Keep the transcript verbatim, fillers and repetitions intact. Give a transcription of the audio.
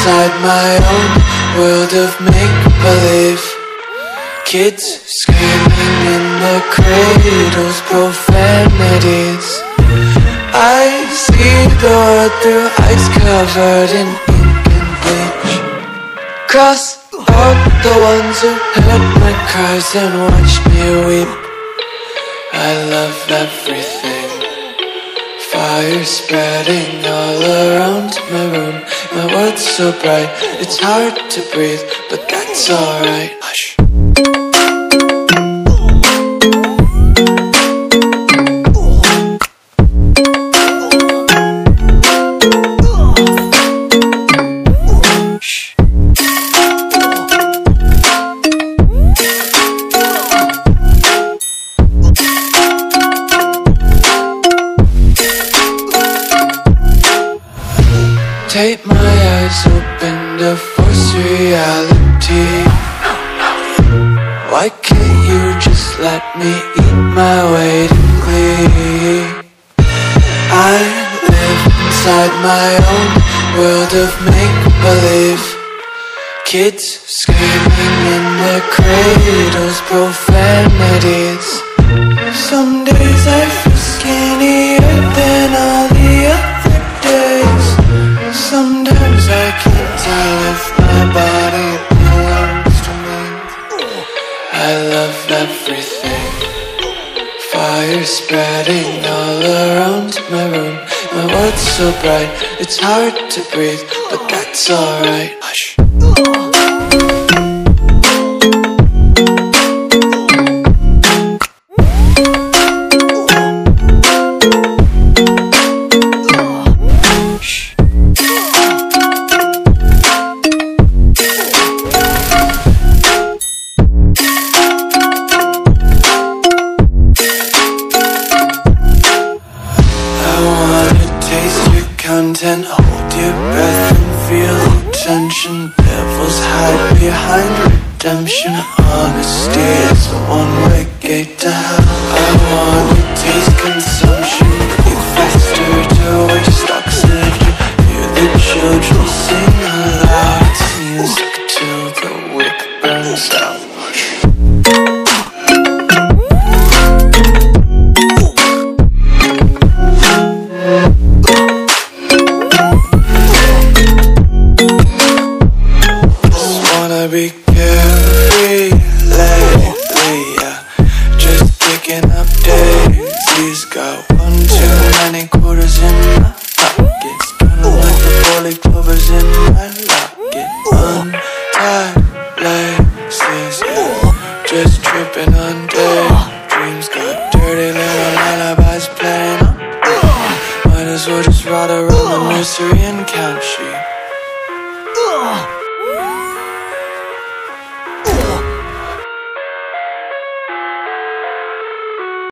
inside my own world of make-believe. Kids screaming in the cradles, profanities. I see the world through eyes covered in ink and bleach. Cross out the ones who heard my cries and watched me weep. I love everything. Fire spreading all around my room. My world's so bright, it's hard to breathe, but that's alright. Hush. Tape my eyes open to force reality. Why can't you just let me eat my weight in glee? I live inside my own world of make-believe. Kids screaming in their cradles, profanities. Some days I feel skinnier than all the other days. Sometimes I can't tell if my body belongs to me. I love everything. Fire spreading all around my room. My world's so bright, it's hard to breathe, but that's alright. Hush. And hold your breath and feel the tension. Devils hide behind redemption. Honesty is a one-way gate to hell. I want to taste consumption. Breathe faster to waste oxygen. Hear the children sing aloud. It's music till the wick burns out. Be carefree lately, yeah. Just picking up daisies. Got one too many quarters in my pockets. Kinda like the four-leaf clovers in my locket. Untied laces, yeah. Just tripping on daydreams. Got dirty little lullabies playing. Might as well just ride around the nursery and count sheep.